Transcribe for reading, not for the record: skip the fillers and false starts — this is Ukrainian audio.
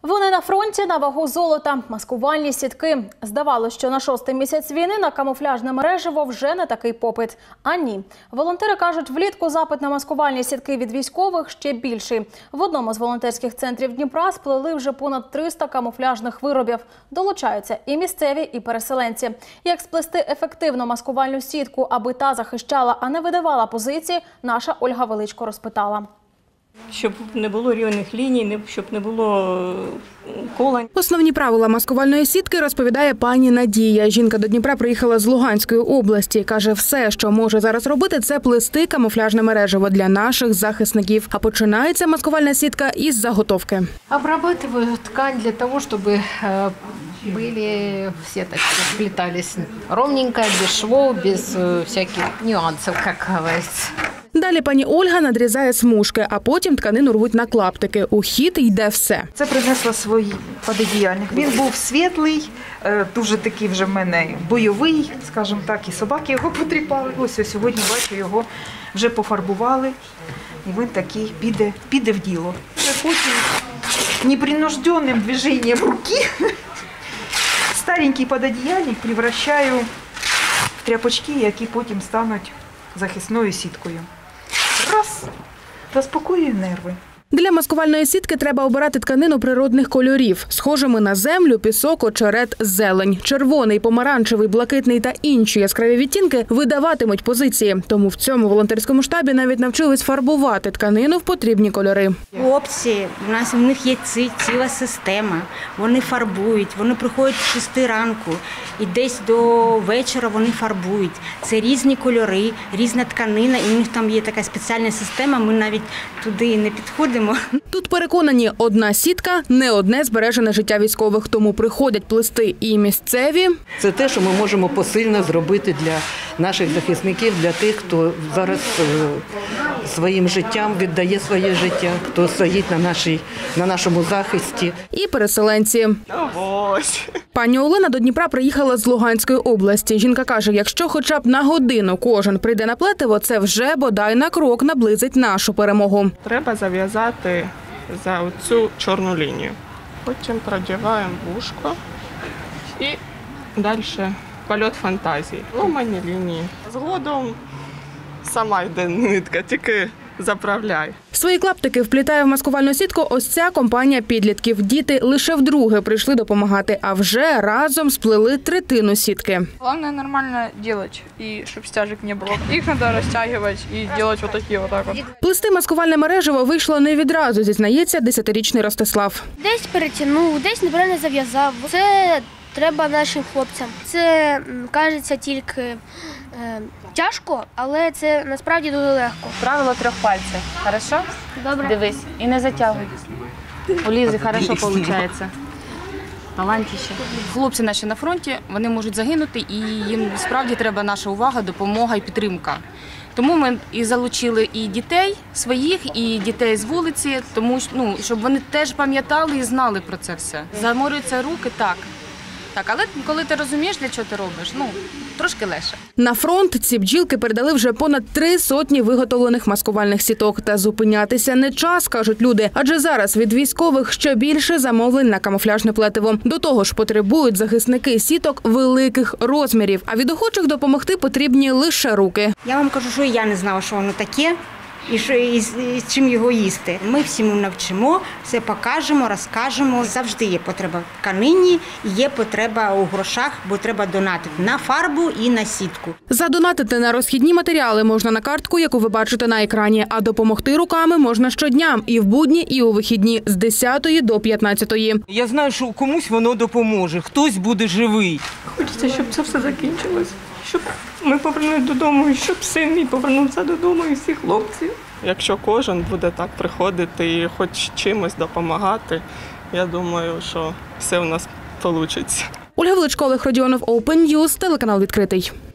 Вони на фронті на вагу золота. Маскувальні сітки. Здавалося, що на 6-й місяць війни на камуфляжне мережево вже не такий попит. А ні. Волонтери кажуть, влітку запит на маскувальні сітки від військових ще більший. В одному з волонтерських центрів Дніпра сплели вже понад 300 камуфляжних виробів. Долучаються і місцеві, і переселенці. Як сплести ефективну маскувальну сітку, аби та захищала, а не видавала позиції, наша Ольга Величко розпитала. Щоб не було рівних ліній, щоб не було колань. Основні правила маскувальної сітки розповідає пані Надія. Жінка до Дніпра приїхала з Луганської області. Каже, все, що може зараз робити, це плести камуфляжне мережево для наших захисників. А починається маскувальна сітка із заготовки. Обрабатываю ткань для того, чтобы были сеточки, сплетались ровненько, без швов, без всяких нюансов, как говорится. Далі пані Ольга надрізає смужки, а потім тканину рвуть на клаптики. У хід йде все. Це принесла свій пододіяльник. Він був світлий, дуже такий вже в мене бойовий, скажімо так, і собаки його потріпали. Ось сьогодні, бачу, його вже пофарбували, і він такий піде в діло. Потім непринужденним движенням руки старенький пододіяльник превращаю в тряпочки, які потім стануть захисною сіткою. Раз, заспокоює нерви. Для маскувальної сітки треба обирати тканину природних кольорів, схожими на землю, пісок, очерет, зелень. Червоний, помаранчевий, блакитний та інші яскраві відтінки видаватимуть позиції. Тому в цьому волонтерському штабі навіть навчились фарбувати тканину в потрібні кольори. Хлопці, у них є ціла система, вони фарбують, вони приходять в 6 ранку і десь до вечора вони фарбують. Це різні кольори, різна тканина, і у них там є така спеціальна система, ми навіть туди не підходимо. Тут переконані, одна сітка – не одне збережене життя військових, тому приходять плести і місцеві. Це те, що ми можемо посильно зробити для наших захисників, для тих, хто зараз своїм життям віддає своє життя, хто стоїть на нашому захисті. І переселенці. Ось. Пані Олена до Дніпра приїхала з Луганської області. Жінка каже, якщо хоча б на годину кожен прийде на плетиво, це вже бодай на крок наблизить нашу перемогу. Треба зав'язати за оцю чорну лінію. Потім продіваємо вушко і далі польот фантазії. Ломані лінії. Згодом сама йде нитка, тільки заправляй. Свої клаптики вплітає в маскувальну сітку ось ця компанія підлітків. Діти лише вдруге прийшли допомагати, а вже разом сплели третину сітки. Головне нормально робити, і щоб стяжок не було. Їх треба розтягувати і робити отакі отак. Плести маскувальне мережево вийшло не відразу, зізнається 10-річний Ростислав. Десь перетягнув, десь неправильно зав'язав. Це треба нашим хлопцям. Це, кажеться, тільки тяжко, але це насправді дуже легко. Правило 3 пальців. Хорошо? Добре. Дивись. І не затягуй. У Лізи хорошо виходить. Талантіще. Хлопці наші на фронті, вони можуть загинути, і їм справді треба наша увага, допомога і підтримка. Тому ми і залучили і дітей своїх, і дітей з вулиці, тому щоб вони теж пам'ятали і знали про це все. Заморюються руки, так. Так, але коли ти розумієш, для чого ти робиш, трошки легше. На фронт ці бджілки передали вже понад 300 виготовлених маскувальних сіток. Та зупинятися не час, кажуть люди. Адже зараз від військових ще більше замовлень на камуфляжне плетиво. До того ж потребують захисники сіток великих розмірів. А від охочих допомогти потрібні лише руки. Я вам кажу, що я не знала, що воно таке. І з чим його їсти. Ми всім навчимо, все покажемо, розкажемо. Завжди є потреба в тканині, є потреба у грошах, бо треба донатити на фарбу і на сітку. Задонатити на розхідні матеріали можна на картку, яку ви бачите на екрані, а допомогти руками можна щодня, і в будні, і у вихідні, з 10 до 15. Я знаю, що комусь воно допоможе, хтось буде живий. Хочеться, щоб це все закінчилось. Щоб ми повернулися додому, і щоб син мій повернувся додому, і всі хлопці. Якщо кожен буде так приходити і хоч чимось допомагати, я думаю, що все у нас вийде. Ольга Величко, Олег Родіонов, Open News, телеканал «Відкритий».